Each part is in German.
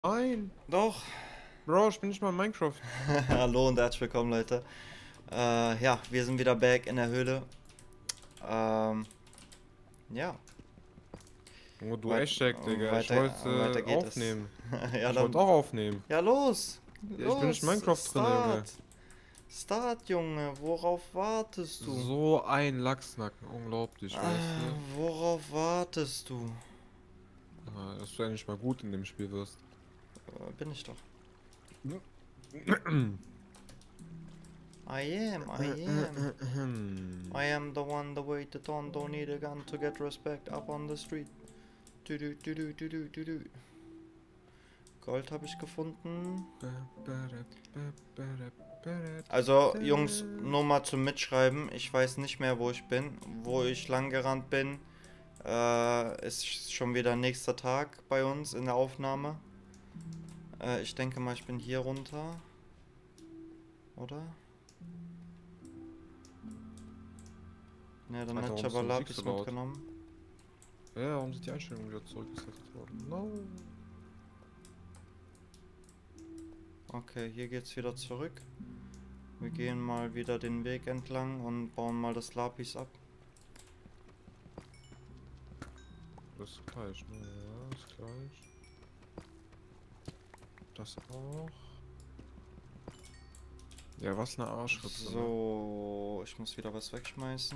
Nein, Doch. Bro, ich bin nicht mal in Minecraft. Hallo und herzlich willkommen, Leute. Ja, wir sind wieder back in der Höhle. Ähm, ja, Oh, du weit, Eschek, Digga. Ich weiter wollte geht es. aufnehmen. Ja, Ich wollte dann. auch aufnehmen. Ja, los! Ja, ich bin nicht in Los! Minecraft drin, Start! Junge. Start, Junge! Worauf wartest du? So ein Lachsnacken, unglaublich, weißt du? Worauf wartest du? Dass du endlich mal gut in dem Spiel wirst. Bin ich doch. I am, I am. I am the one, the way to ton, don't need a gun to get respect up on the street. Du, du, du, du, du, du, du, du. Gold habe ich gefunden. Also, Jungs, nur mal zum Mitschreiben. Ich weiß nicht mehr, wo ich bin. Wo ich lang gerannt bin, ist schon wieder nächster Tag bei uns in der Aufnahme. Ich denke mal, ich bin hier runter. Oder? Ne, dann Alter, hat ich warum ist aber die Musik so Lapis laut? mitgenommen. Ja, warum sind die Einstellungen wieder zurückgesetzt worden? No. Okay, hier geht's wieder zurück. Wir gehen mal wieder den Weg entlang und bauen mal das Lapis ab. Das ist gleich, ne? Ja, ist gleich. Das auch. Ja, was eine Arschritze, ne? So, ich muss wieder was wegschmeißen.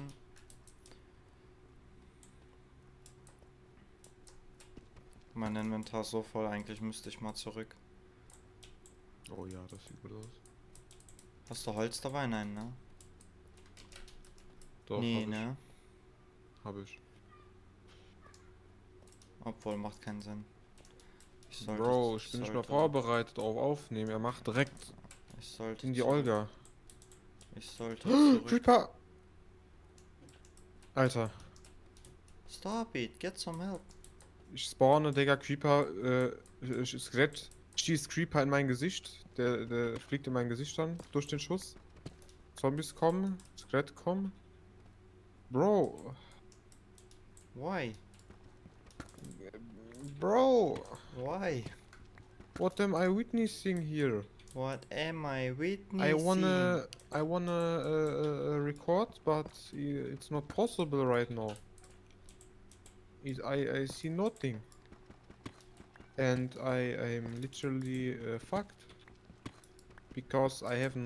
Mein Inventar ist so voll, eigentlich müsste ich mal zurück. Oh ja, das sieht gut aus. Hast du Holz dabei? Nein, ne? Doch, Nee, hab ich. ne? Hab ich. Obwohl, macht keinen Sinn. Bro, ich bin nicht mehr vorbereitet auf Aufnehmen. Er macht direkt Ich sollte in die zurück. Olga. Ich sollte zurück. Creeper! Alter, Stop it, get some help. ich spawne, Digga, Creeper, Skelett schießt Creeper in mein Gesicht. Der fliegt in mein Gesicht dann durch den Schuss. Zombies kommen, Skelett kommen. Bro, Why? Bro, Why? what am I witnessing here? What am I witnessing? I wanna record, but it's not possible right now. I see nothing, and I'm literally fucked because I have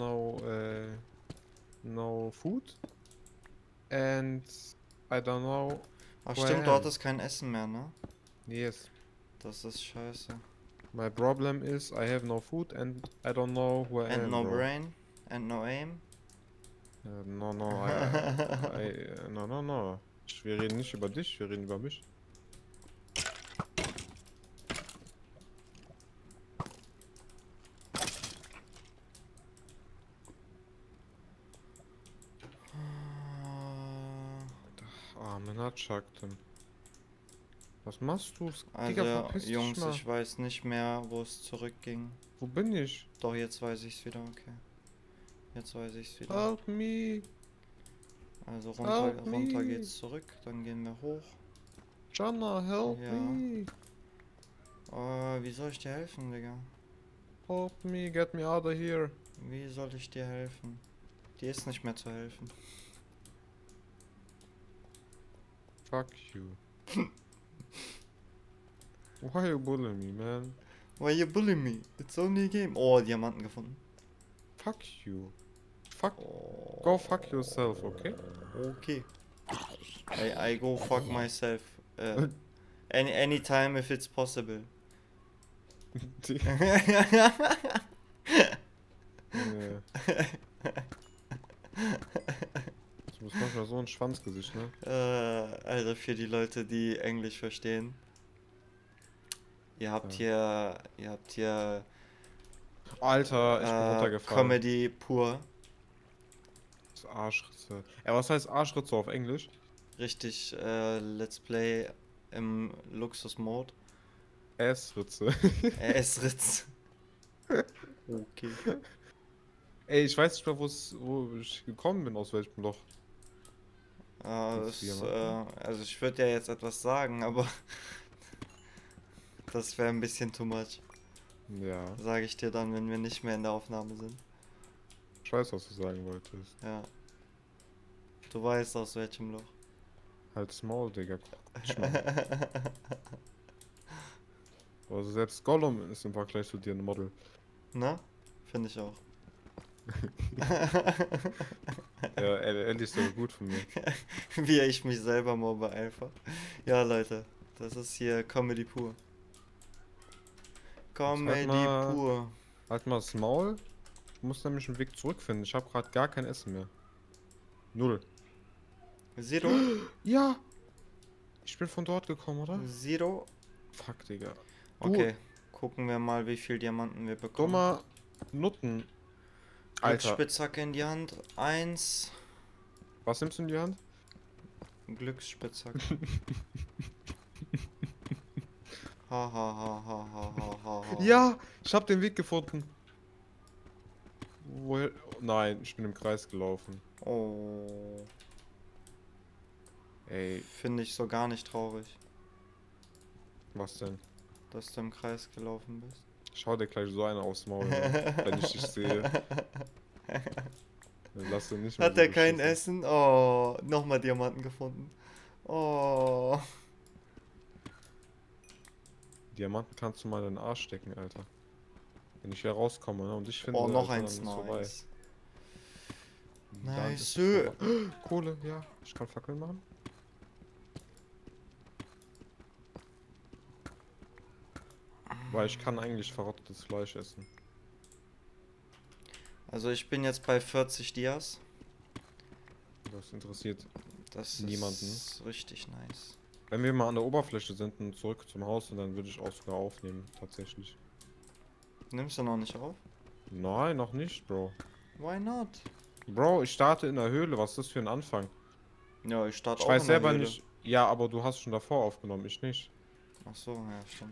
no food, and I don't know. Ach who I stimmt, du am. hattest kein Essen mehr, ne? Yes, Das ist scheiße. my problem is I have no food and I don't know who I And am, no bro. brain? And no aim? No, no. Wir reden nicht über dich, wir reden über mich. Arme Natschakten. Was machst du? Digga, Also, verpiss dich Jungs, mal. ich weiß nicht mehr, wo es zurückging. Wo bin ich? Doch, jetzt weiß ich's wieder, okay. Jetzt weiß ich's wieder. Help me. Also Help runter me. geht's zurück, dann gehen wir hoch. Jana, help Ja. me. Wie soll ich dir helfen, Digga? Help me, get me out of here. Wie soll ich dir helfen? Dir ist nicht mehr zu helfen. Fuck you. Why you bullying me, man? Why you bullying me? It's only a game. Oh, Diamanten gefunden. Fuck you. Fuck. Oh. Go fuck yourself, okay? Okay. I go fuck myself. Anytime if it's possible. Du bist manchmal so ein Schwanzgesicht, ne? Also für die Leute, die Englisch verstehen. Ihr habt hier Alter, ich bin runtergefallen. Comedy pur. Das ist Arschritze. Ja, was heißt Arschritze auf Englisch? Richtig, Let's Play im Luxus-Mode. Essritze. S-Ritz. Okay. Ey, ich weiß nicht mehr, wo ich gekommen bin, aus welchem Loch. Also ich würde ja jetzt etwas sagen, aber das wäre ein bisschen too much. Ja, Sage ich dir dann, wenn wir nicht mehr in der Aufnahme sind. ich weiß, was du sagen wolltest. Ja. Du weißt aus welchem Loch. Halt's Maul, Digga. Quatsch, Mann. Also selbst Gollum ist im Vergleich zu dir ein Model. Na? Finde ich auch. Ja, Ellie ist so gut von mir. Wie ich mich selber mobbe einfach. Ja, Leute. Das ist hier Comedy pur. Comedy pur. Halt mal das Maul. Ich muss nämlich einen Weg zurückfinden. Ich habe gerade gar kein Essen mehr. Null. Zero? Ja! Ich bin von dort gekommen, oder? Zero? Fuck, Digga. Okay. Gucken wir mal, wie viel Diamanten wir bekommen. Dummer Nutten. Alter. Glücksspitzhacke in die Hand. 1. Was nimmst du in die Hand? Glücksspitzhacke. Ha ha ha ha ha ha ha ha. Ja! Ich hab den Weg gefunden. Woher? Nein, ich bin im Kreis gelaufen. Oh. Ey, Finde ich so gar nicht traurig, was denn? dass du im Kreis gelaufen bist. Schau dir gleich so einer aufs Maul, ne? Wenn ich dich sehe. Dann lass du nicht mehr Hat so er kein beschissen. Essen? Oh, nochmal Diamanten gefunden. Oh. Diamanten kannst du mal in den Arsch stecken, Alter. Wenn ich hier rauskomme, ne? Und ich finde, Oh, noch Alter, eins, dann ist vorbei. nice. Dann Nice. ist es vorbei. Kohle, ja. Ich kann Fackeln machen. Weil ich kann eigentlich verrottetes Fleisch essen. Also ich bin jetzt bei 40 Dias. Das interessiert. Das Niemanden. ist richtig nice. Wenn wir mal an der Oberfläche sind und zurück zum Haus, dann würde ich auch sogar aufnehmen, tatsächlich. Nimmst du noch nicht auf? Nein, noch nicht, Bro. Why not? Bro, ich starte in der Höhle. Was ist das für ein Anfang? Ja, ich starte Ich auch weiß in der selber Höhle. nicht. Ja, aber du hast schon davor aufgenommen, ich nicht. Ach so, ja, stimmt.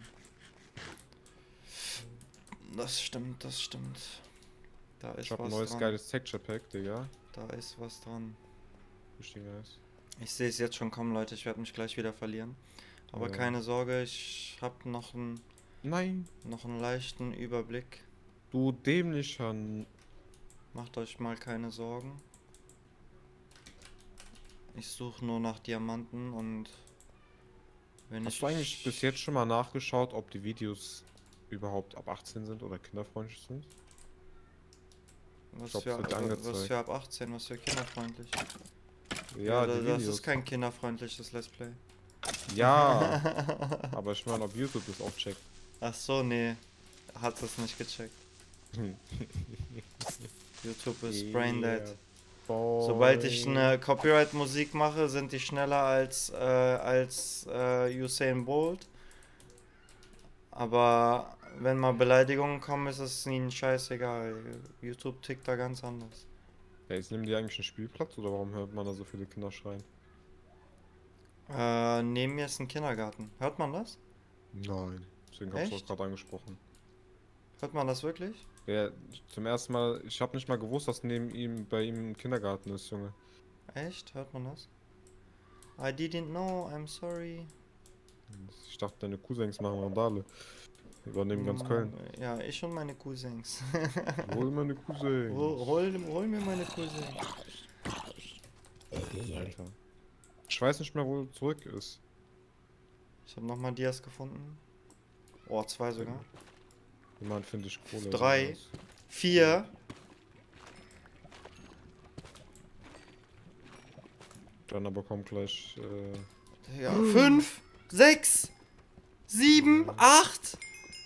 Das stimmt, das stimmt. Da ist Ich habe ein was neues dran. geiles Texture Pack, Digga. Da ist was dran. Richtig nice. Ich sehe es jetzt schon kommen, Leute. Ich werde mich gleich wieder verlieren. Aber Ja. keine Sorge, ich habe noch einen Nein, leichten Überblick. du dämlicher. Macht euch mal keine Sorgen. Ich suche nur nach Diamanten und wenn Hast du eigentlich bis jetzt schon mal nachgeschaut, ob die Videos überhaupt ab 18 sind oder kinderfreundlich sind? was glaub, für, es wird angezeigt. was für ab 18, was für kinderfreundlich. Ja, die das Videos. ist kein kinderfreundliches Let's Play. Ja, aber ich meine, ob YouTube das auch checkt. Ach so, nee. Hat es nicht gecheckt. YouTube ist braindead. Sobald ich eine Copyright-Musik mache, sind die schneller als Usain Bolt. Aber wenn mal Beleidigungen kommen, ist es ihnen scheißegal. YouTube tickt da ganz anders. Ja, jetzt nehmen die eigentlich einen Spielplatz oder warum hört man da so viele Kinder schreien? Neben mir ist ein Kindergarten. Hört man das? Nein. Deswegen habe ich Echt? das gerade angesprochen. Hört man das wirklich? Ja, zum ersten Mal, ich habe nicht mal gewusst, dass neben ihm, bei ihm ein Kindergarten ist, Junge. Echt? Hört man das? I didn't know, I'm sorry. Ich dachte, deine Cousins machen Randale. Übernehmen ganz Köln. Ja, ich und meine Cousins. Hol meine Cousins. Hol mir meine Cousins. Alter. Ich weiß nicht mehr, wo zurück ist. Ich habe nochmal Dias gefunden. Oh, 2 sogar. Jemand finde ich Kohle. 3, 4. Dann aber kommt gleich. Ja, 5, 6, 7, 8.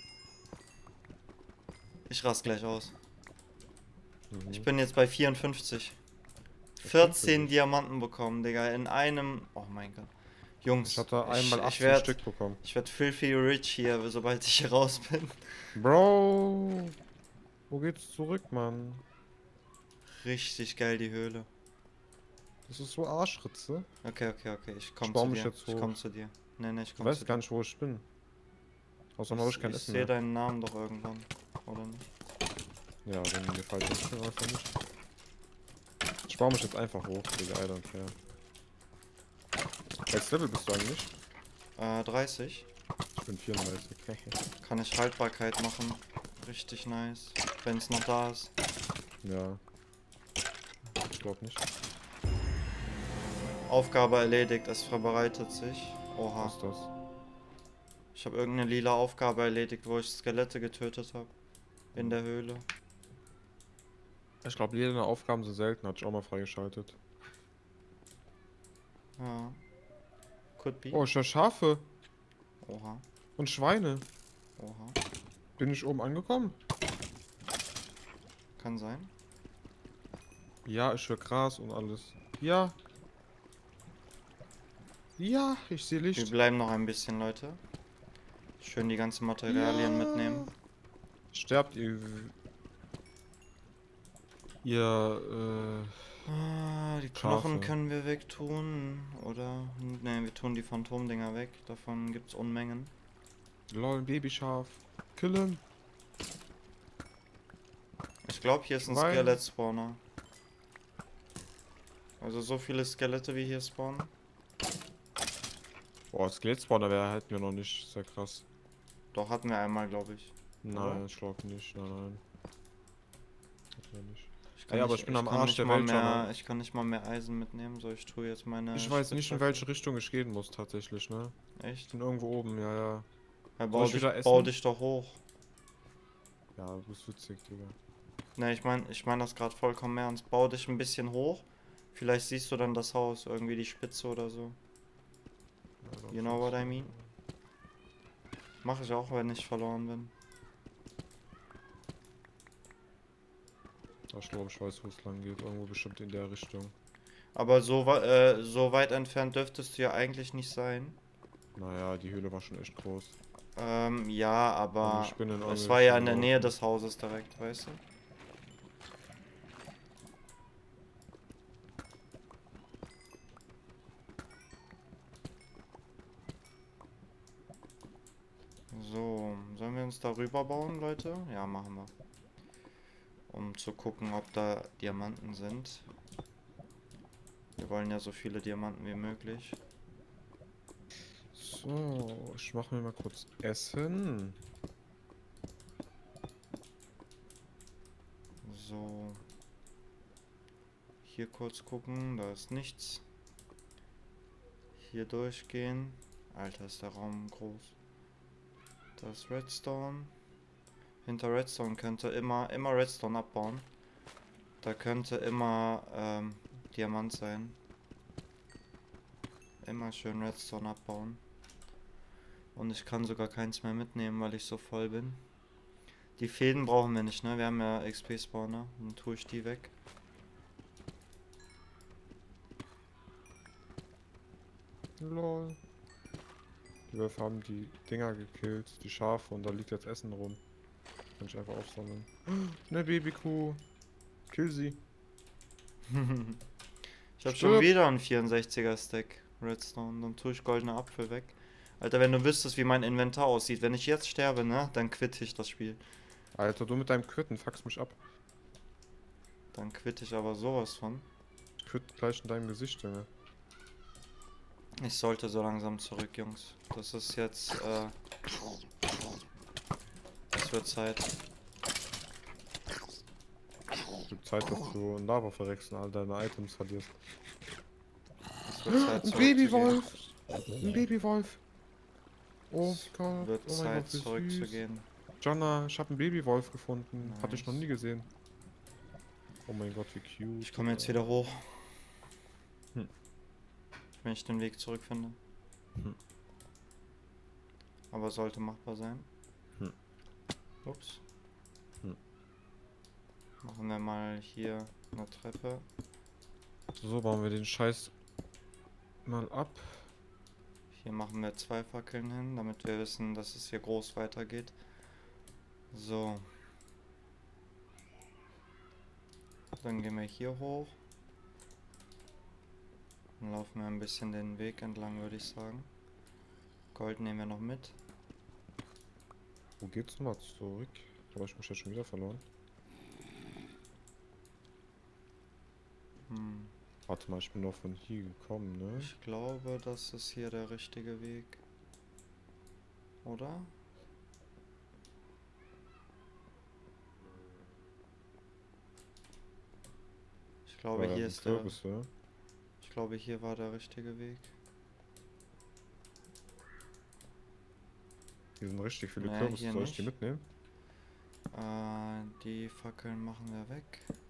Ich rast gleich aus. Ich bin jetzt bei 54. 14 Diamanten bekommen, Digga, in einem... Oh mein Gott. Jungs, Ich hatte einmal 18 werd, Stück bekommen. Ich werde filthy rich hier, sobald ich hier raus bin. Bro! Wo geht's zurück, Mann? Richtig geil, die Höhle. Das ist so Arschritze. Okay, ich komm Ich baue zu mich dir. jetzt Ich hoch. komm zu dir. Nee, ich Ich komm weiß zu gar dir. nicht, wo ich bin. Außerdem habe ich kein Ich Essen sehe mehr. deinen Namen doch irgendwann, oder nicht? Ja, wenn mir falsch ist, dann einfach nicht. Ich baue mich jetzt einfach hoch, Digga, I don't care. Welches Level bist du eigentlich? 30. Ich bin 34. Kann ich Haltbarkeit machen. Richtig nice. Wenn es noch da ist. Ja. Ich glaube nicht. Aufgabe erledigt, es verbreitet sich. Oha. Was ist das? Ich habe irgendeine lila Aufgabe erledigt, wo ich Skelette getötet habe. In der Höhle. Ich glaube, jede Aufgaben so selten, hatte ich auch mal freigeschaltet. Ja. Could be. Oh, ich höre Schafe Oha. und Schweine. Oha. Bin ich oben angekommen? Kann sein. Ja, ich höre Gras und alles. Ja. Ja, ich sehe Wir Licht. bleiben noch ein bisschen, Leute. Schön die ganzen Materialien mitnehmen. Sterbt ihr. Ihr, Die Schafe. Knochen können wir wegtun. Oder? Ne, wir tun die Phantomdinger weg. Davon gibt's Unmengen. Lol, ein Babyschaf. Killen. Ich glaube, hier ist ein Schwein. Skelett-Spawner. Also so viele Skelette wie hier spawnen. Boah, Skelett-Spawner wäre halt mir noch nicht sehr krass. Doch, hatten wir einmal, glaube ich. Nein, Oder? ich glaube nicht. Nein, nein. Hat mir nicht. Ich kann Ey, aber nicht- ich bin ich am kann Arsch nicht der mal Welt schon, mehr, ne? Ich kann nicht mal mehr Eisen mitnehmen, so ich tue jetzt meine Ich weiß nicht, in Spitzhacke. welche Richtung ich gehen muss, tatsächlich, ne? Ich Echt? bin irgendwo oben, ja, ja. Ja, Soll ich wieder bau essen? dich doch hoch. Ja, du bist witzig, Digga. Ne, ich mein das gerade vollkommen ernst. Bau dich ein bisschen hoch. Vielleicht siehst du dann das Haus, irgendwie die Spitze oder so. Ja, You know what I mean? Mache ich auch, wenn ich verloren bin. Ich glaube, ich weiß, wo es lang geht. Irgendwo bestimmt in der Richtung. Aber so weit entfernt dürftest du ja eigentlich nicht sein. Naja, die Höhle war schon echt groß. Ja, aber ich bin in es irgendeine war ja in Richtung der Nähe gelaufen. des Hauses direkt, weißt du? So, sollen wir uns da rüber bauen, Leute? Ja, machen wir. Um zu gucken, ob da Diamanten sind. Wir wollen ja so viele Diamanten wie möglich. So, ich mache mir mal kurz Essen. So. Hier kurz gucken, da ist nichts. Hier durchgehen. Alter, ist der Raum groß. Da ist Redstone. Hinter Redstone könnte immer Redstone abbauen. Da könnte immer Diamant sein. Immer schön Redstone abbauen. Und ich kann sogar keins mehr mitnehmen, weil ich so voll bin. Die Fäden brauchen wir nicht, ne? Wir haben ja XP-Spawner. Dann tue ich die weg. Lol. Die Wölfe haben die Dinger gekillt, die Schafe, und da liegt jetzt Essen rum. Kann ich einfach aufsammeln. Ne Babykuh. Kill sie. Ich habe schon wieder einen 64er Stack Redstone. Dann tue ich goldene Apfel weg. Alter, wenn du wüsstest, wie mein Inventar aussieht. Wenn ich jetzt sterbe, ne? Dann quitte ich das Spiel. Alter, du mit deinem Quitten fuckst mich ab. Dann quitte ich aber sowas von. Ich quitt gleich in deinem Gesicht, Junge. Ich sollte so langsam zurück, Jungs. Das ist jetzt, es wird Zeit. Es wird Zeit, dass du in Lava verreckst und all deine Items verlierst. Es wird Zeit, Ein zurückzugehen. Babywolf! Ein Babywolf! Oh Gott, Wird oh mein Zeit, Gott, wie süß. zurückzugehen. Jonna, ich habe einen Babywolf gefunden. Hatte ich noch Nice. nie gesehen. Oh mein Gott, wie cute. Ich komme jetzt wieder hoch. Hm. Wenn ich den Weg zurückfinde. Hm. Aber sollte machbar sein. Hm. Ups. Hm. Machen wir mal hier eine Treppe. So, bauen wir den Scheiß mal ab. Hier machen wir 2 Fackeln hin, damit wir wissen, dass es hier groß weitergeht. So. Dann gehen wir hier hoch. Dann laufen wir ein bisschen den Weg entlang, würde ich sagen. Gold nehmen wir noch mit. Wo geht's nochmal zurück? Aber ich mich jetzt schon wieder verloren. Warte mal, ich bin doch von hier gekommen, ne? Ich glaube, das ist hier der richtige Weg. Oder? glaube, hier ist der. Kürbisse. Ich glaube, hier war der richtige Weg. Hier sind richtig viele Nee, Kürbisse. hier Soll ich die nicht. mitnehmen? Die Fackeln machen wir weg.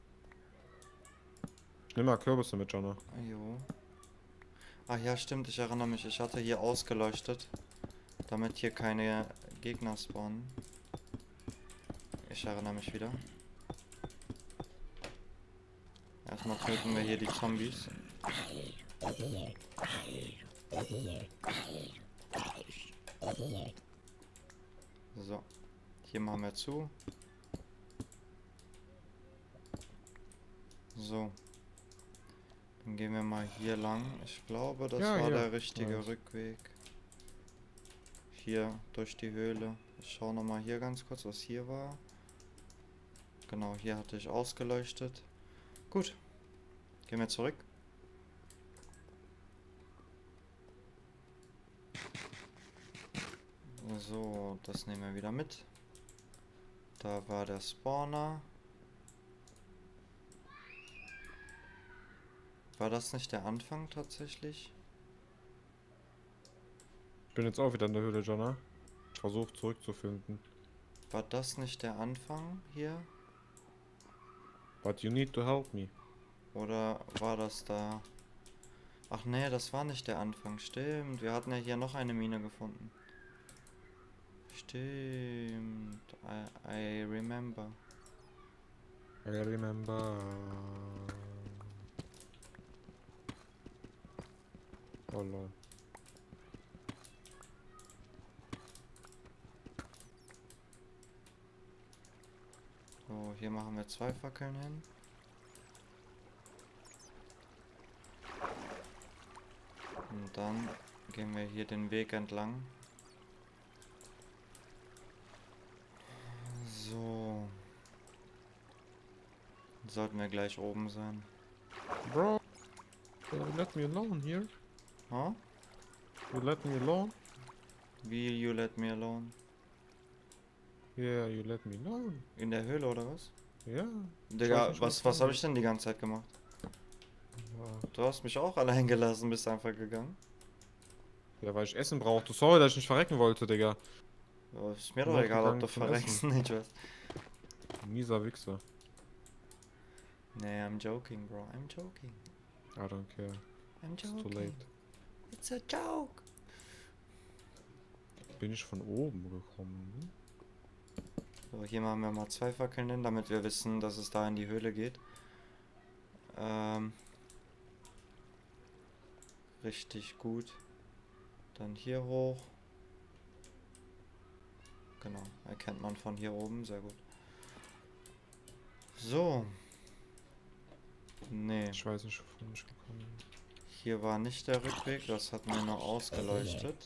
Ich nehme mal Kürbisse mit, Jonna. Jo. Ach ja, stimmt, ich erinnere mich. Ich hatte hier ausgeleuchtet, damit hier keine Gegner spawnen. Ich erinnere mich wieder. Erstmal töten wir hier die Zombies. So. Hier machen wir zu. So. Dann gehen wir mal hier lang. Ich glaube, das Ja, war hier. der richtige Nice. Rückweg. Hier durch die Höhle. Ich schaue nochmal hier ganz kurz, was hier war. Genau, hier hatte ich ausgeleuchtet. Gut. Gehen wir zurück. So, das nehmen wir wieder mit. Da war der Spawner. War das nicht der Anfang tatsächlich? Ich bin jetzt auch wieder in der Höhle, Jonna. Ich versuche zurückzufinden. War das nicht der Anfang hier? But you need to help me. Oder war das da? Ach nee, das war nicht der Anfang. Stimmt, wir hatten ja hier noch eine Mine gefunden. Stimmt. I remember. I remember. Oh lol. So, hier machen wir 2 Fackeln hin. Und dann gehen wir hier den Weg entlang. So. Sollten wir gleich oben sein. Bro, you let me alone here. Huh? You let me alone? Wie you let me alone? Yeah, you let me alone. In der Höhle oder was? Ja. Digga, nicht, was was habe ich denn die ganze Zeit gemacht? Du hast mich auch allein gelassen, bist einfach gegangen. Ja, weil ich Essen brauchte. Sorry, dass ich nicht verrecken wollte, Digga. Ja, ist mir Bin doch noch egal, ob gegangen du zum verreckst, Essen. nicht was. Mieser Wichser. Nee, I'm joking, bro. I'm joking. I don't care. I'm It's too joking. late. It's a joke. Bin ich von oben gekommen? So, hier machen wir mal 2 Fackeln hin, damit wir wissen, dass es da in die Höhle geht. Richtig gut. Dann hier hoch. Genau, erkennt man von hier oben, sehr gut. So. Nee, Ich weiß nicht, wovon ich gekommen bin. hier war nicht der Rückweg, das hat mir noch ausgeleuchtet.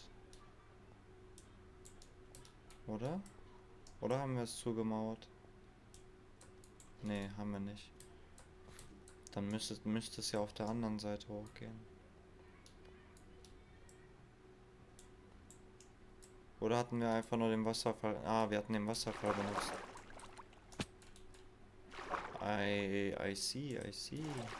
Oder? Oder haben wir es zugemauert? Nee, haben wir nicht. Dann müsste es ja auf der anderen Seite hochgehen. Oder hatten wir einfach nur den Wasserfall... Ah, wir hatten den Wasserfall benutzt. I see, I see.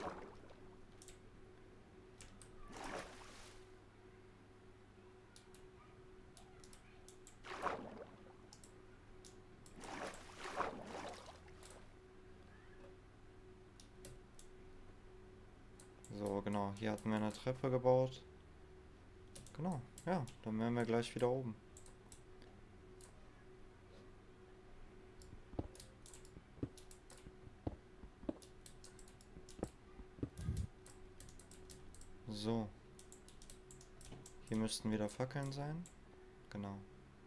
So, genau. Hier hatten wir eine Treppe gebaut. Genau, ja. Dann wären wir gleich wieder oben. So. Hier müssten wieder Fackeln sein. Genau.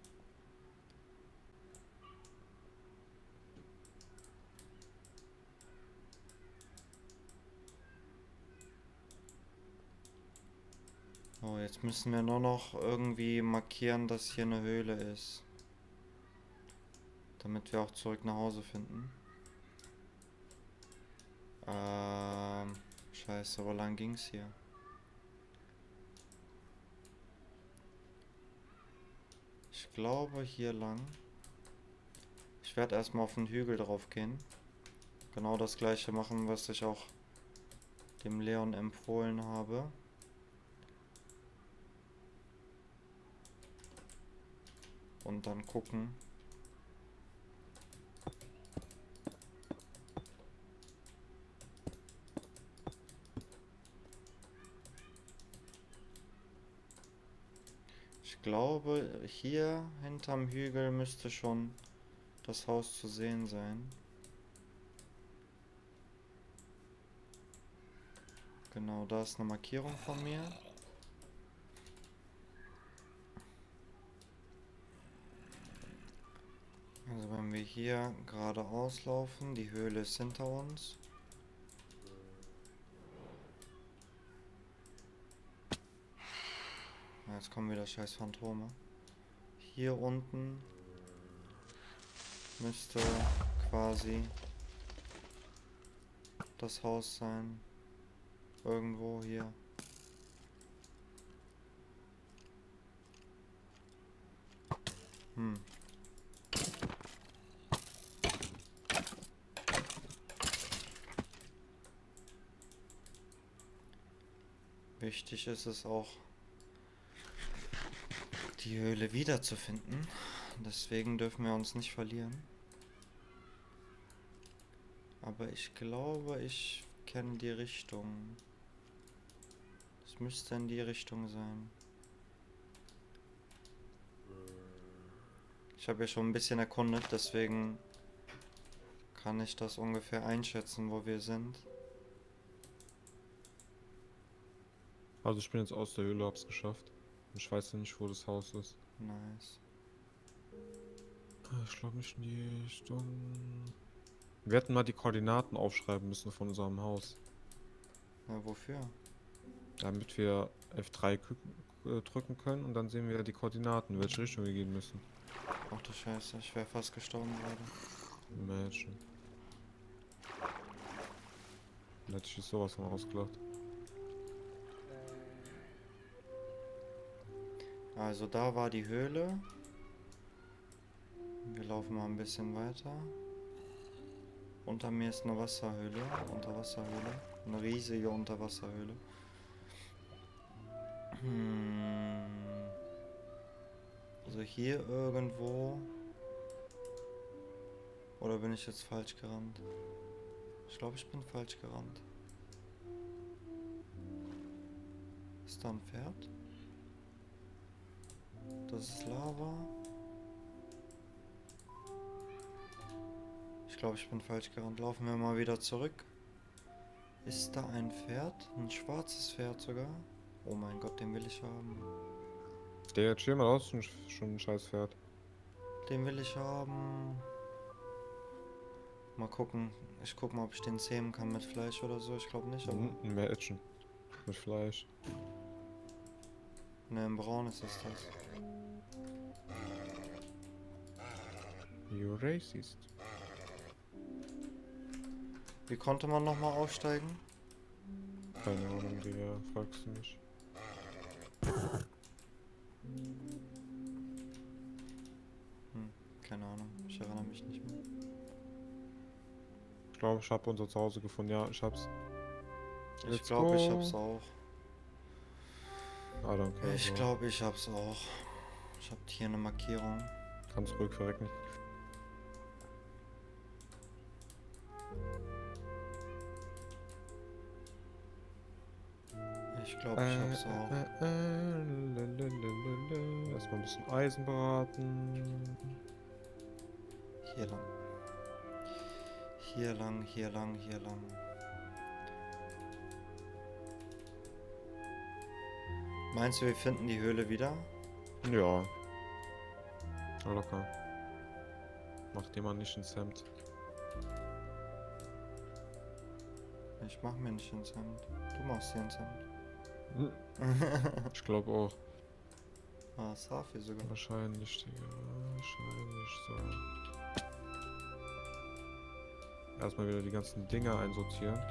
Oh, jetzt müssen wir nur noch irgendwie markieren, dass hier eine Höhle ist. Damit wir auch zurück nach Hause finden. Scheiße, wo lang ging's hier? Ich glaube hier lang. Ich werde erstmal auf den Hügel drauf gehen. Genau das gleiche machen, was ich auch dem Leon empfohlen habe. Und dann gucken. Ich glaube, hier hinterm Hügel müsste schon das Haus zu sehen sein. Genau, da ist eine Markierung von mir. Also wenn wir hier geradeaus laufen, die Höhle ist hinter uns. Jetzt kommen wieder scheiß Phantome. Hier unten müsste quasi das Haus sein. Irgendwo hier. Wichtig ist es auch, die Höhle wiederzufinden. Deswegen dürfen wir uns nicht verlieren. Aber ich glaube, ich kenne die Richtung. Es müsste in die Richtung sein. Ich habe ja schon ein bisschen erkundet, deswegen kann ich das ungefähr einschätzen, wo wir sind. Also ich bin jetzt aus der Höhle, hab's geschafft. Ich weiß ja nicht, wo das Haus ist. Nice. Ich glaube nicht in die Richtung. Wir hätten mal die Koordinaten aufschreiben müssen von unserem Haus. Ja, wofür? Damit wir F3 drücken können und dann sehen wir die Koordinaten, in welche Richtung wir gehen müssen. Ach du Scheiße, ich wäre fast gestorben gerade. Imagine. Dann hätte ich jetzt sowas von ausgelacht. Also da war die Höhle. Wir laufen mal ein bisschen weiter. Unter mir ist eine Wasserhöhle. Unterwasserhöhle. Eine riesige Unterwasserhöhle. Also hier irgendwo. Oder bin ich jetzt falsch gerannt? Ich glaube, ich bin falsch gerannt. Ist da ein Pferd? Das ist Lava. Ich glaube, ich bin falsch gerannt. Laufen wir mal wieder zurück. Ist da ein Pferd? Ein schwarzes Pferd sogar? Oh mein Gott, den will ich haben. Der chill mal aus, schon ein scheiß Pferd. Den will ich haben. Mal gucken. Ich guck mal, ob ich den zähmen kann mit Fleisch oder so. Ich glaube nicht, aber... Mehr Action. Mit Fleisch. Ne, im Braun ist es das. You racist. Wie konnte man nochmal aufsteigen? Keine Ahnung, Digga, fragst du mich. Keine Ahnung, ich erinnere mich nicht mehr. Ich glaube, ich habe unser Zuhause gefunden. Ja, ich hab's. Ich glaube, ich hab's auch. Ah, danke. Ich glaube, ich hab's auch. Ich hab hier eine Markierung. Kannst ruhig verrecken. Ich glaube, ich hab's auch. Erstmal ein bisschen Eisen braten. Hier lang. Hier lang, hier lang, hier lang. Meinst du, wir finden die Höhle wieder? Ja. Locker. Mach dir mal nicht ins Hemd. Ich mach mir nicht ins Hemd. Du machst dir ins Hemd. Ich glaube auch. Ah, Safi sogar. Wahrscheinlich, Digga. Wahrscheinlich so. Erstmal wieder die ganzen Dinger einsortieren.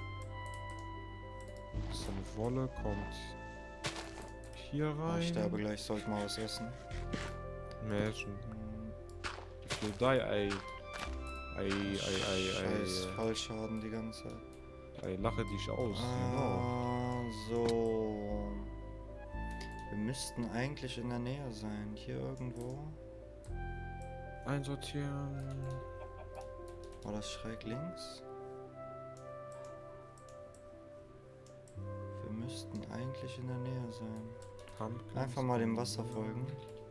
Bisschen Wolle kommt hier rein. Ich sterbe gleich, soll ich mal was essen? Imagine. If you die, ey. Ei. Scheiß Fallschaden die ganze Zeit. Ey, lache dich aus. Genau. So. Wir müssten eigentlich in der Nähe sein. Hier irgendwo. Einsortieren. War das schräg links? Wir müssten eigentlich in der Nähe sein. Pumpkins. Einfach mal dem Wasser folgen.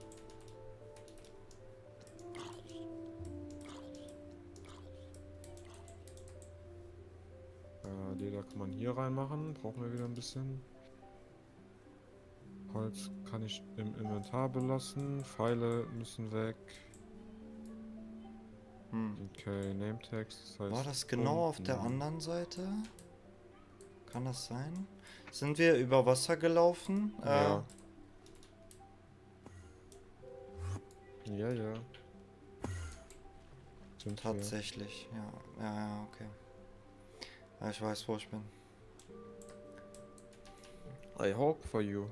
Leder kann man hier reinmachen. Brauchen wir wieder ein bisschen. Holz kann ich im Inventar belassen. Pfeile müssen weg. Okay, Nametext. Das heißt War das genau auf der anderen Seite? Kann das sein? Sind wir über Wasser gelaufen? Ja. Ja. Sind Tatsächlich, ja. Ja, okay. Ja, ich weiß, wo ich bin. I hope for you.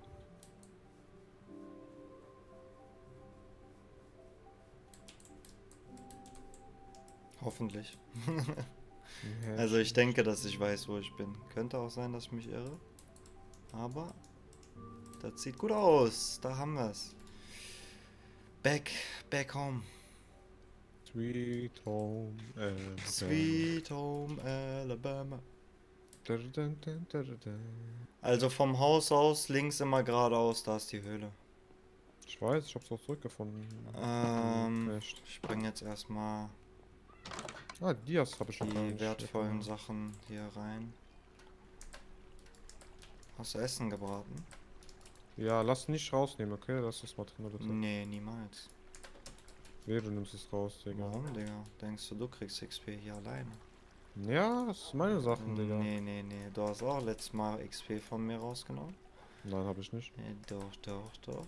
Hoffentlich. Also ich denke, dass ich weiß, wo ich bin. Könnte auch sein, dass ich mich irre. Aber das sieht gut aus. Da haben wir es. Back home. Sweet Home Alabama. Sweet Home Alabama. Also vom Haus aus links immer geradeaus, da ist die Höhle. Ich weiß, ich hab's auch zurückgefunden. Ich bringe jetzt erstmal Dias habe ich schon gar die nicht wertvollen Sachen hier rein. Hast du Essen gebraten? Ja, lass nicht rausnehmen, okay? Lass das mal drin, bitte. Nee, niemals. Nee, du nimmst es raus, Digga. Warum, Digga? Denkst du kriegst XP hier alleine? Ja, das ist meine Sachen, Digga. Nee. Du hast auch letztes Mal XP von mir rausgenommen. Nein, habe ich nicht. Nee, doch. Doch.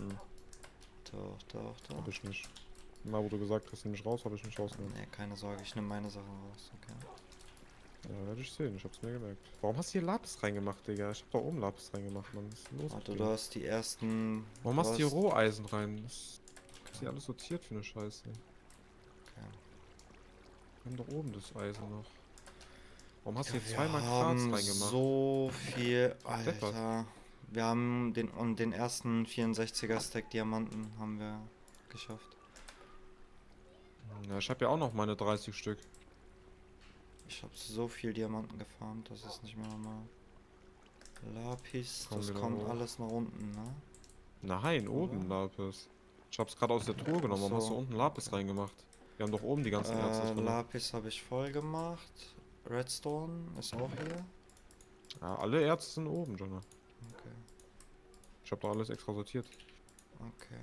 Hab ich nicht. Na, wo du gesagt hast, nimm ich raus, habe ich nicht rausgenommen. Nee, keine Sorge, ich nehme meine Sachen raus, okay. Ja, werde ich sehen, ich hab's mir gemerkt. Warum hast du hier Lapis reingemacht, Digga? Ich hab da oben Lapis reingemacht, Mann. Was ist denn los? Warte, mit du dir? hast die ersten... Warum du hast du hier hast- Roheisen rein? Das ist hier alles sortiert für eine Scheiße. Okay. Wir haben doch oben das Eisen noch. Warum hast du hier Wir zweimal Quarz haben reingemacht? so viel, Deppert. Alter. Wir haben den ersten 64er Stack Diamanten haben wir geschafft. Ja, ich habe ja auch noch meine 30 Stück. Ich habe so viel Diamanten gefarmt, das ist nicht mehr normal. Lapis, Komm das wieder kommt hoch. alles nach unten, ne? Nein, oben Lapis. Ich hab's gerade aus der Truhe genommen. Warum Ach hast so. du unten Lapis reingemacht? Wir haben doch oben die ganzen Erze drin. Lapis habe ich voll gemacht. Redstone ist auch hier. Ja, alle Erze sind oben, Jonah. Okay. Ich habe doch alles extra sortiert. Okay.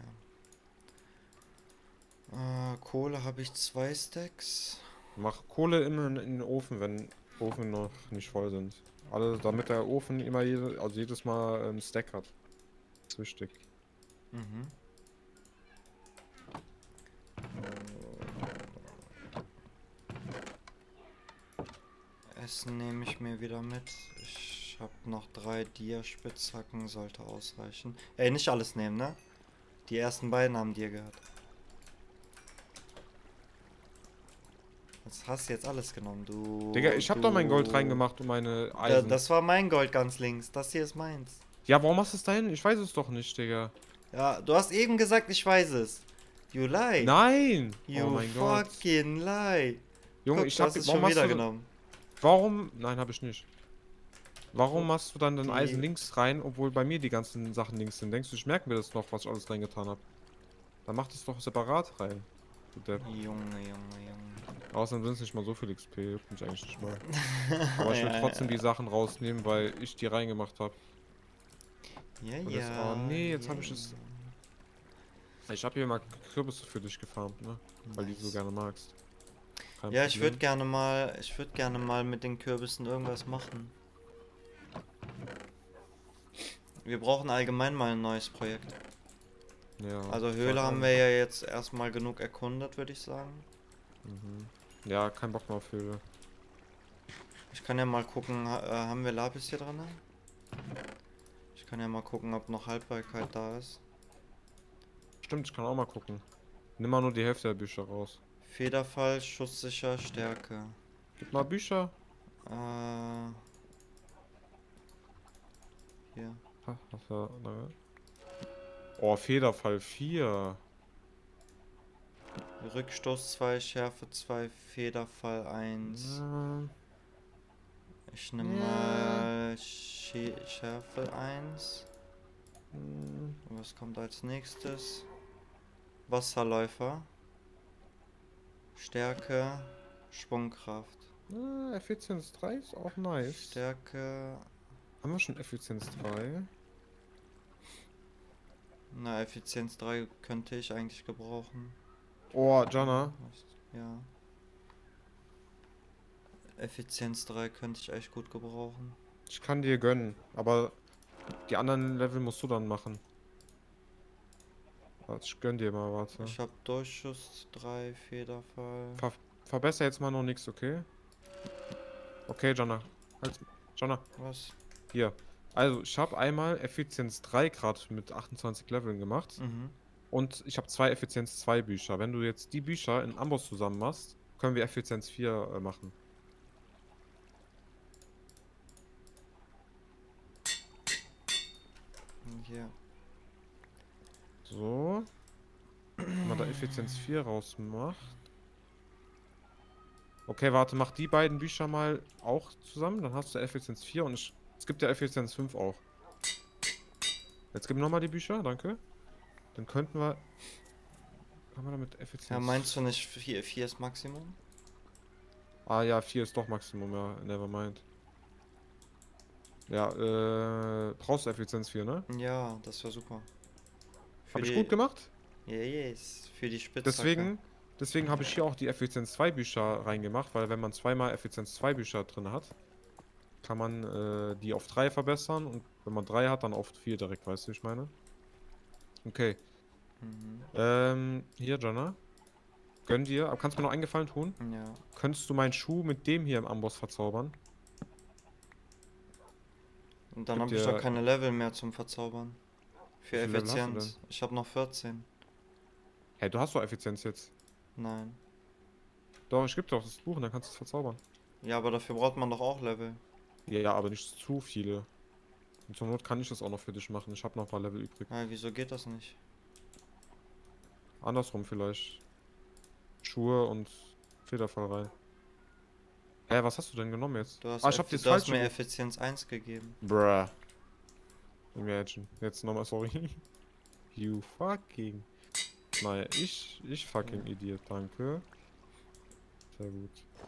Kohle habe ich 2 Stacks. Mach Kohle immer in den Ofen, wenn Ofen noch nicht voll sind. Alle, damit der Ofen immer jedes Mal einen Stack hat. Das ist wichtig. Mhm. Essen nehme ich mir wieder mit. Ich habe noch 3 Dia-Spitzhacken, sollte ausreichen. Ey, nicht alles nehmen, ne? Die ersten beiden haben dir gehört. Was hast du jetzt alles genommen, du? Digga, ich hab doch mein Gold reingemacht und meine Eisen. Das war mein Gold ganz links. Das hier ist meins. Ja, warum hast du es da hin? Ich weiß es doch nicht, Digga. Ja, du hast eben gesagt, ich weiß es. You lie. Nein! You Oh mein Gott. fucking lie. Junge, Guck, ich du hab hast es warum schon hast wieder du, genommen. Warum? Nein, habe ich nicht. Warum machst du dann den Die- Eisen links rein, obwohl bei mir die ganzen Sachen links sind? Denkst du, ich merke mir das noch, was ich alles reingetan habe? Dann mach das doch separat rein. Du Depp. Junge. Außerdem sind es nicht mal so viel XP, juckt mich eigentlich nicht mal. Aber ich will trotzdem die Sachen rausnehmen, weil ich die reingemacht habe. Ja, Und ja. das, oh nee, jetzt ja, habe ich es. Ich habe hier mal Kürbisse für dich gefarmt, ne? Weil die du so Nice. gerne magst. Kein Ja, ich würde Problem. gerne mal mit den Kürbissen irgendwas machen. Wir brauchen allgemein mal ein neues Projekt. Ja, Also Höhle sag haben an. wir ja jetzt erstmal genug erkundet, würde ich sagen. Mhm. Ja, kein Bock mehr auf Höhle. Ich kann ja mal gucken, haben wir Lapis hier drin? Ich kann ja mal gucken, ob noch Haltbarkeit da ist. Stimmt, ich kann auch mal gucken. Nimm mal nur die Hälfte der Bücher raus. Federfall, schusssicher, Stärke. Gib mal Bücher. Hier. Ne? Oh, Federfall 4. Rückstoß 2, Schärfe 2, Federfall 1. Na, Ich nehme ja. mal Schärfe 1. Hm, Was kommt als nächstes? Wasserläufer. Stärke. Schwungkraft. Effizienz 3 ist auch nice. Stärke. Haben wir schon Effizienz 3? Na, Effizienz 3 könnte ich eigentlich gebrauchen. Oh, Jana. Ja. Effizienz 3 könnte ich echt gut gebrauchen. Ich kann dir gönnen, aber die anderen Level musst du dann machen. Warte, ich gönn dir mal, warte. Ich habe Durchschuss 3, Federfall. Verbessere jetzt mal noch nichts, okay? Okay, Jana. Halt, Jana, Was? hier. Also, ich habe einmal Effizienz 3 Grad mit 28 Leveln gemacht. Mhm. Und ich habe 2 Effizienz 2 Bücher. Wenn du jetzt die Bücher in Amboss zusammen machst, können wir Effizienz 4 machen. Hier. So. Wenn man da Effizienz 4 rausmacht. Okay, warte, mach die beiden Bücher mal auch zusammen. Dann hast du Effizienz 4 und es gibt ja Effizienz 5 auch. Jetzt gib nochmal die Bücher, danke. Dann könnten wir. Haben wir damit Effizienz. Ja, meinst du nicht 4 ist Maximum? Ah ja, 4 ist doch Maximum, ja. Nevermind. Ja, brauchst du Effizienz 4, ne? Ja, das wäre super. Für Habe ich die- gut gemacht? Yes, für die Spitzhacke. Deswegen habe ich hier auch die Effizienz 2 Bücher reingemacht, weil wenn man zweimal Effizienz 2 Bücher drin hat, kann man die auf 3 verbessern und wenn man 3 hat, dann auf 4 direkt, weißt du, wie ich meine? Okay. Hier, Jana. Gönn dir, aber kannst du mir noch einen Gefallen tun? Ja. Könntest du meinen Schuh mit dem hier im Amboss verzaubern? Und dann Gibt habe ich dir- doch keine Level mehr zum Verzaubern. Für Wie viele Level hast du Effizienz. Ich habe noch 14. Hey, du hast doch Effizienz jetzt. Nein. Doch, ich gebe dir auch das Buch und dann kannst du es verzaubern. Ja, aber dafür braucht man doch auch Level. Ja, aber nicht zu viele. Und zur Not kann ich das auch noch für dich machen. Ich habe noch ein paar Level übrig. Ja, wieso geht das nicht? Andersrum vielleicht. Schuhe und Federfall rein. Hä, was hast du denn genommen jetzt? Du hast, Ich hab dir das du hast falsche mir Buch. Effizienz 1 gegeben. Bruh. Imagine. Jetzt nochmal sorry. You fucking. Naja, ich fucking Idiot, danke. Sehr gut.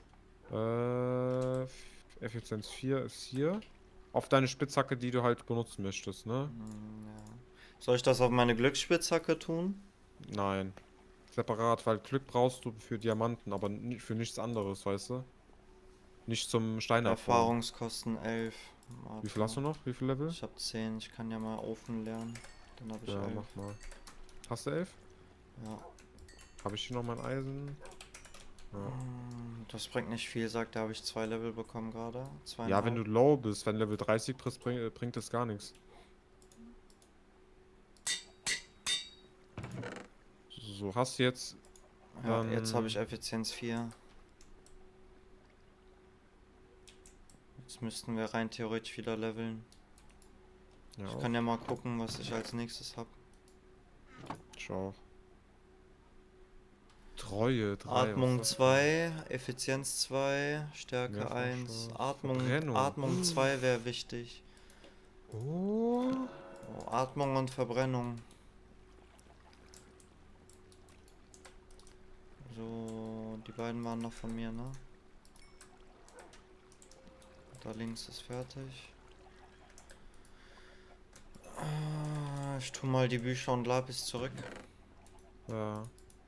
Effizienz 4 ist hier. Auf deine Spitzhacke, die du halt benutzen möchtest, ne? Ja. Soll ich das auf meine Glücksspitzhacke tun? Nein. Separat, weil Glück brauchst du für Diamanten, aber für nichts anderes, weißt du? Nicht zum Stein abbauen. Erfahrungskosten 11. Wie viel hast du noch? Wie viel Level? Ich habe 10. Ich kann ja mal Ofen lernen. Dann habe ich Ja, 11. mach mal. Hast du 11? Ja. Habe ich hier noch mein Eisen? Ja. Das bringt nicht viel, sagt er, habe ich 2 Level bekommen gerade. Ja, wenn du low bist, wenn Level 30 bist, bringt das gar nichts. So, hast du jetzt. Ja, jetzt habe ich Effizienz 4. Jetzt müssten wir rein theoretisch wieder leveln. Ja, Ich kann ja mal gucken, was ich als nächstes habe. schau. Treue 3. Atmung 2, Effizienz 2, Stärke Mehrfach 1. Chance, Atmung Verbrennung. 2 wäre wichtig. Oh. Oh, Atmung und Verbrennung. So, die beiden waren noch von mir, ne? Da links ist fertig. Ich tue mal die Bücher und Lapis zurück. Ja.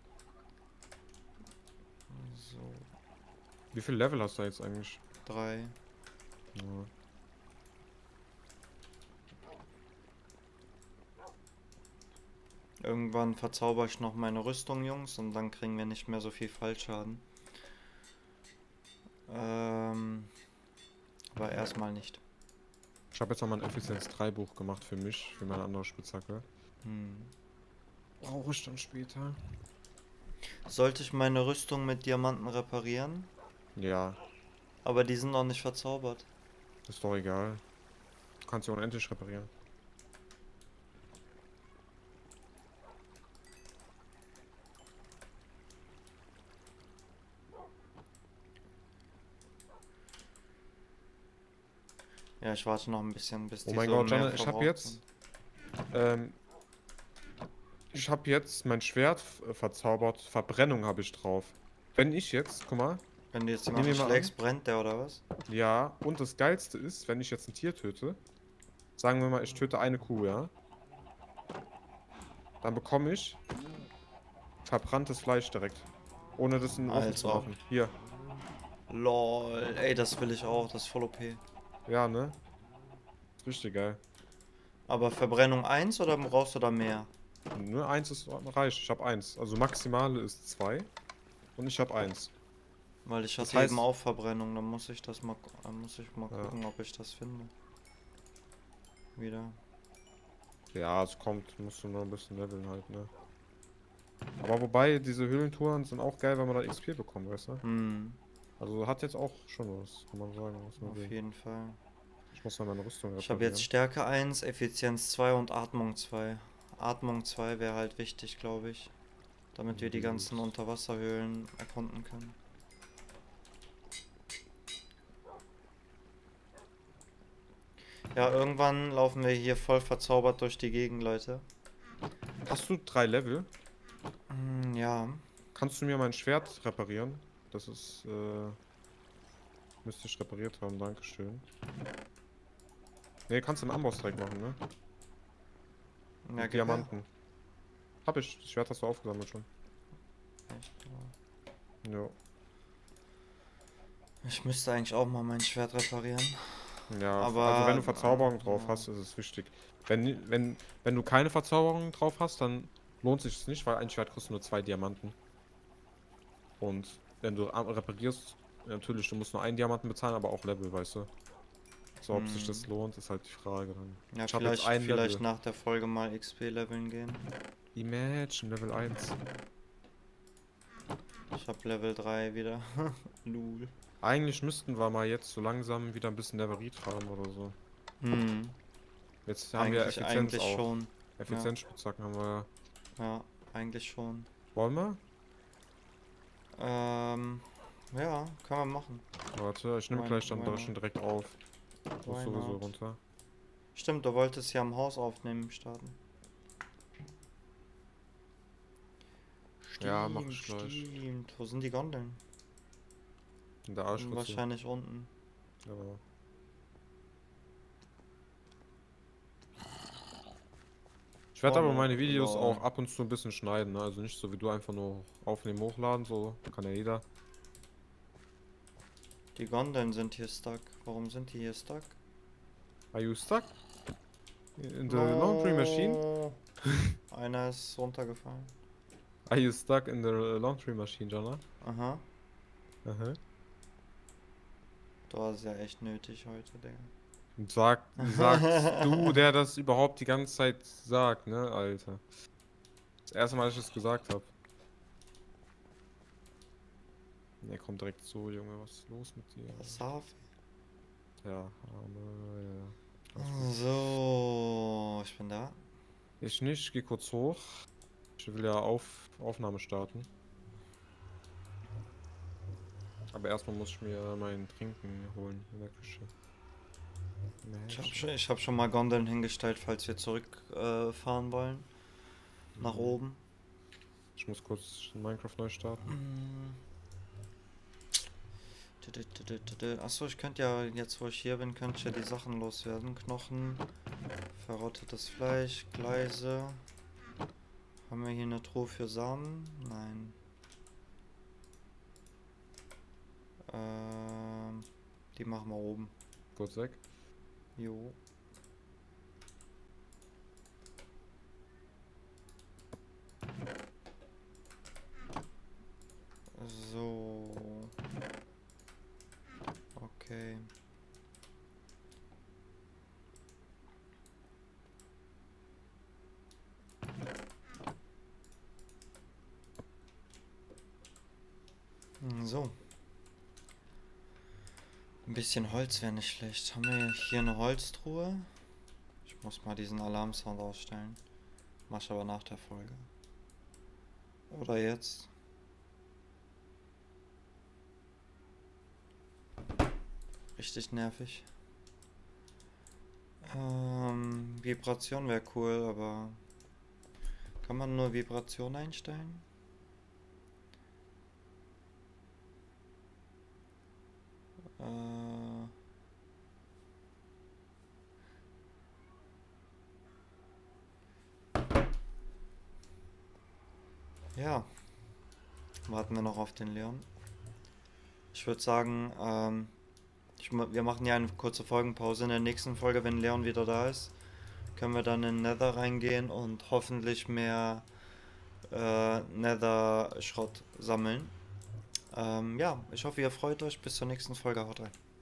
So, Wie viel Level hast du jetzt eigentlich? 3. Ja. Irgendwann verzauber ich noch meine Rüstung, Jungs, und dann kriegen wir nicht mehr so viel Fallschaden. Aber erstmal nicht. Ich habe jetzt noch mal ein Effizienz 3 Buch gemacht für mich, für meine andere Spitzhacke. Brauche ich dann später. Sollte ich meine Rüstung mit Diamanten reparieren? Ja. Aber die sind noch nicht verzaubert. Ist doch egal. Du kannst sie unendlich reparieren. Ja, ich warte noch ein bisschen, bis Oh die mein so Gott, mehr Janne, ich habe verbraucht jetzt. sind. Ich habe jetzt mein Schwert verzaubert. Verbrennung habe ich drauf. Wenn ich jetzt, guck mal, Wenn du jetzt nehmen jemanden wir mal an. schlägst, brennt der oder was? Ja, und das Geilste ist, wenn ich jetzt ein Tier töte, sagen wir mal, ich töte eine Kuh, ja, dann bekomme ich verbranntes Fleisch direkt. Ohne das in den Ofen Als zu ob. machen. Hier. Lol, ey, das will ich auch, das ist voll OP. Ja, ne? Ist richtig geil. Aber Verbrennung 1 oder brauchst du da mehr? Nur eins ist reicht. Ich habe eins. Also maximale ist 2 und ich habe eins. Weil ich Das hatte eben heißt, auch Verbrennung, dann muss ich das mal, ja, gucken, ob ich das finde. Wieder. ja, es kommt, musst du nur ein bisschen leveln halt, ne? Aber wobei, diese Höhlentouren sind auch geil, weil man da XP bekommt, weißt du? Hm, Also hat jetzt auch schon was, kann man sagen. Was man auf will. jeden Fall. Ich muss mal meine Rüstung Ich habe jetzt reparieren. Stärke 1, Effizienz 2 und Atmung 2. Atmung 2 wäre halt wichtig, glaube ich. Damit wir die ganzen Unterwasserhöhlen erkunden können. Ja, irgendwann laufen wir hier voll verzaubert durch die Gegend, Leute. Hast du 3 Level? Ja. Kannst du mir mein Schwert reparieren? Das ist, müsste ich repariert haben, dankeschön. Ne, kannst du einen Amboss direkt machen, ne? Ja, Mit Diamanten. Hab ich, das Schwert hast du aufgesammelt schon. Echt? Ja. Ich müsste eigentlich auch mal mein Schwert reparieren. Ja, Aber, also wenn du Verzauberung drauf ja. hast, ist es wichtig. Wenn du keine Verzauberung drauf hast, dann lohnt sich es nicht, weil ein Schwert kostet nur 2 Diamanten. Und wenn du reparierst, natürlich, du musst nur einen Diamanten bezahlen, aber auch Level, weißt du. So, ob sich das lohnt, ist halt die Frage dann. Ja, Ich habe jetzt vielleicht, ein vielleicht Level. nach der Folge mal XP leveln gehen. Imagine, Level 1. Ich habe Level 3 wieder. Lul. Eigentlich müssten wir mal jetzt so langsam wieder ein bisschen Leverit haben oder so. Hm. Jetzt haben wir Effizienz Eigentlich auch. schon. Effizienzspitzhacken haben wir. Ja, eigentlich schon. Wollen wir? Ja, kann man machen. Warte, ich nehme Why- gleich dann why schon not? direkt auf. Muss Why sowieso not? runter. Stimmt, du wolltest ja am Haus aufnehmen starten. Ja, mach ich gleich. Stimmt. Wo sind die Gondeln? In der Arschritze. Wahrscheinlich unten. Ja. Ich werde aber meine Videos lol. auch ab und zu ein bisschen schneiden, ne? Also nicht so wie du einfach nur aufnehmen, hochladen, so kann ja jeder. Die Gondeln sind hier stuck. Warum sind die hier stuck? Are you stuck? In the laundry machine? No. Einer ist runtergefallen. Are you stuck in the laundry machine, Jana? Aha. Aha. Du hast ja echt nötig heute, Digga. Und sagst du, der das überhaupt die ganze Zeit sagt, ne, Alter. Das erste Mal, dass ich das gesagt habe. Der kommt direkt so, Junge, was ist los mit dir? Safi. Ja, ja. So, ich bin da. Ich nicht, ich geh kurz hoch. Ich will ja Aufnahme starten. Aber erstmal muss ich mir mein Trinken holen in der Küche. Ich hab schon mal Gondeln hingestellt, falls wir zurückfahren wollen. Nach oben. Ich muss kurz Minecraft neu starten. Achso, ich könnte ja, jetzt wo ich hier bin, könnte ich ja die Sachen loswerden. Knochen, verrottetes Fleisch, Gleise. Haben wir hier eine Truhe für Samen? Nein. Die machen wir oben. Kurz weg. Jo. So. Okay. So. Ein bisschen Holz wäre nicht schlecht. Haben wir hier eine Holztruhe? Ich muss mal diesen Alarmsound ausstellen. Mach ich aber nach der Folge. Oder jetzt. Richtig nervig. Vibration wäre cool, aber kann man nur Vibration einstellen? Ja, warten wir noch auf den Leon. Ich würde sagen, wir machen ja eine kurze Folgenpause. In der nächsten Folge, wenn Leon wieder da ist, können wir dann in Nether reingehen und hoffentlich mehr Nether-Schrott sammeln. Ja, ich hoffe, ihr freut euch. Bis zur nächsten Folge. Haut rein.